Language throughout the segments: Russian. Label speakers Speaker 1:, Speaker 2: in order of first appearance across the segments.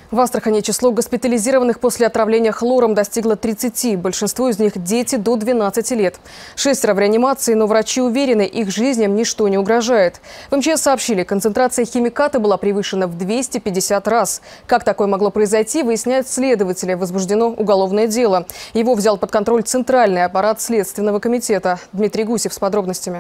Speaker 1: В Астрахани число госпитализированных после отравления хлором достигло 30. Большинство из них – дети до 12 лет. 6 в реанимации, но врачи уверены, их жизням ничто не угрожает. В МЧС сообщили, концентрация химиката была превышена в 250 раз. Как такое могло произойти, выясняют следователи. Возбуждено уголовное дело. Его взял под контроль Центральный аппарат Следственного комитета. Дмитрий Гусев с подробностями.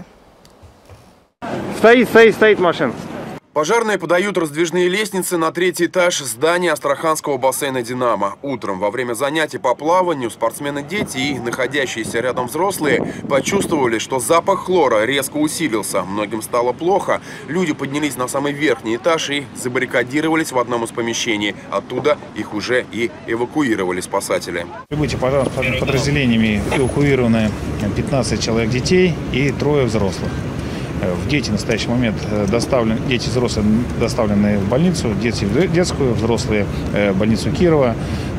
Speaker 2: Стоит машина.
Speaker 3: Пожарные подают раздвижные лестницы на 3-й этаж здания Астраханского бассейна «Динамо». Утром во время занятий по плаванию спортсмены-дети и находящиеся рядом взрослые почувствовали, что запах хлора резко усилился. Многим стало плохо. Люди поднялись на самый верхний этаж и забаррикадировались в одном из помещений. Оттуда их уже и эвакуировали спасатели.
Speaker 4: Прибытие пожарными подразделениями эвакуированы 15 человек детей и 3 взрослых. Дети в настоящий момент дети взрослые доставлены в больницу, дети в детскую, взрослые в больницу Кирова.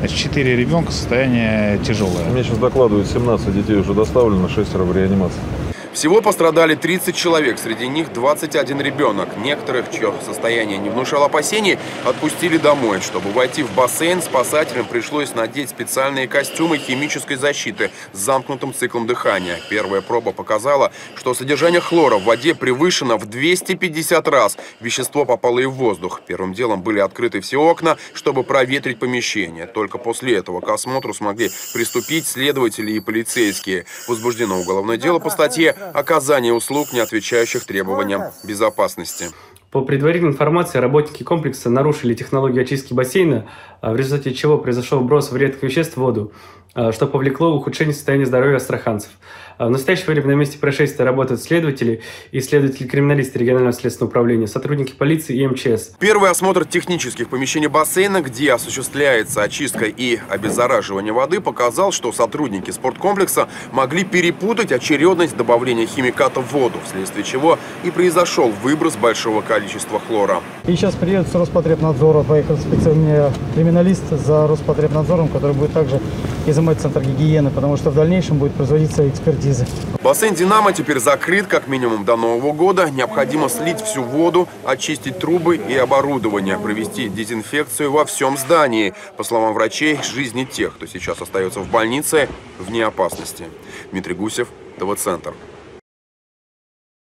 Speaker 4: 4 ребенка, состояние тяжелое.
Speaker 5: Мне сейчас докладывают, 17 детей уже доставлено, 6 в реанимации.
Speaker 3: Всего пострадали 30 человек, среди них 21 ребенок. Некоторых, чье состояние не внушало опасений, отпустили домой. Чтобы войти в бассейн, спасателям пришлось надеть специальные костюмы химической защиты с замкнутым циклом дыхания. Первая проба показала, что содержание хлора в воде превышено в 250 раз. Вещество попало и в воздух. Первым делом были открыты все окна, чтобы проветрить помещение. Только после этого к осмотру смогли приступить следователи и полицейские. Возбуждено уголовное дело по статье «Оказание услуг, не отвечающих требованиям безопасности».
Speaker 6: По предварительной информации, работники комплекса нарушили технологию очистки бассейна, в результате чего произошел вброс вредных веществ в воду, что повлекло ухудшение состояния здоровья астраханцев. В настоящее время на месте происшествия работают следователи и следователи-криминалисты регионального следственного управления, сотрудники полиции и МЧС.
Speaker 3: Первый осмотр технических помещений бассейна, где осуществляется очистка и обеззараживание воды, показал, что сотрудники спорткомплекса могли перепутать очередность добавления химиката в воду, вследствие чего и произошел выброс большого количества хлора.
Speaker 7: И сейчас приедет с Роспотребнадзора, поехал специальный криминалист за Роспотребнадзором, который будет также изымать Центр гигиены, потому что в дальнейшем будет производиться экспертиза.
Speaker 3: Бассейн «Динамо» теперь закрыт как минимум до Нового года. Необходимо слить всю воду, очистить трубы и оборудование, провести дезинфекцию во всем здании. По словам врачей, жизни тех, кто сейчас остается в больнице, вне опасности. Дмитрий Гусев, ТВ-центр.